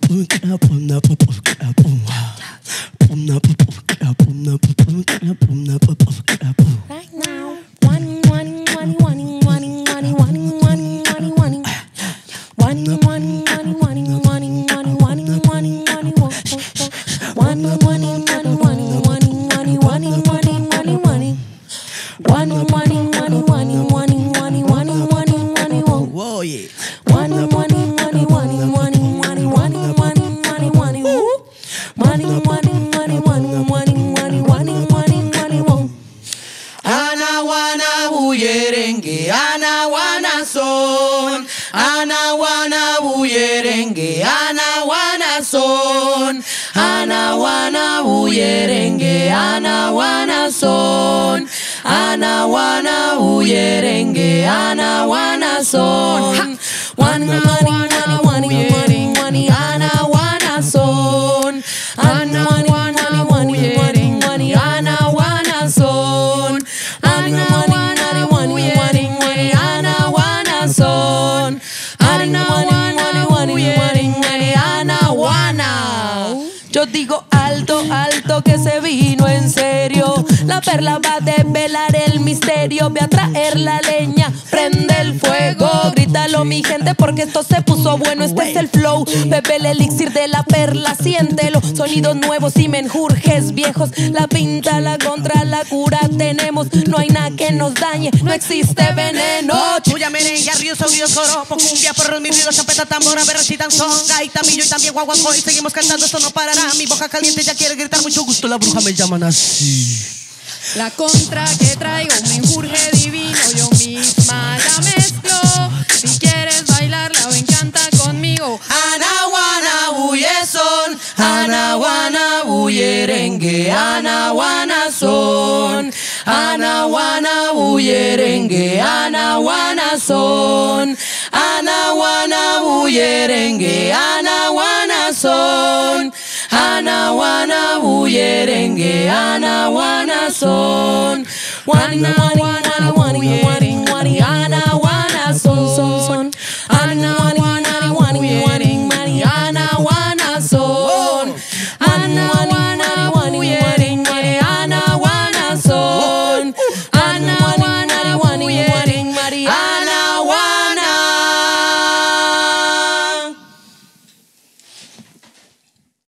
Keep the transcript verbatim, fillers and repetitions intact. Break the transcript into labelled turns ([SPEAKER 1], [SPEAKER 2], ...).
[SPEAKER 1] Yo digo alto, alto que se vino en serio. La perla va a develar el misterio. Ve a traer la leña, prende el fuego. Grítalo mi gente porque esto se puso bueno. Este es el flow, bebe el elixir de la perla, siéntelo. Sonidos nuevos y menjurjes viejos. La pinta, la contra, la cura tenemos. No hay nada que nos dañe, no existe veneno.
[SPEAKER 2] Chuya, merengue, río, sonidos, joropo, cumbia, porros, mi río, champeta, tambora, berrachitan, son, gaita, millo y también guaguancó. Y seguimos cantando, esto no parará. Mi boca caliente ya quiere gritar, mucho gusto, la bruja me llaman así.
[SPEAKER 3] La contra que traigo, un menjurje divino, yo misma la mezclo. Si quieres bailarla, ven, canta conmigo.
[SPEAKER 1] Anahuana son, anahuana buyerengue, anahuana son, anahuana buyerengue, anahuana son, anahuana buyerengue, anahuana son, anahuana buyerengue, anahuana son, anahuana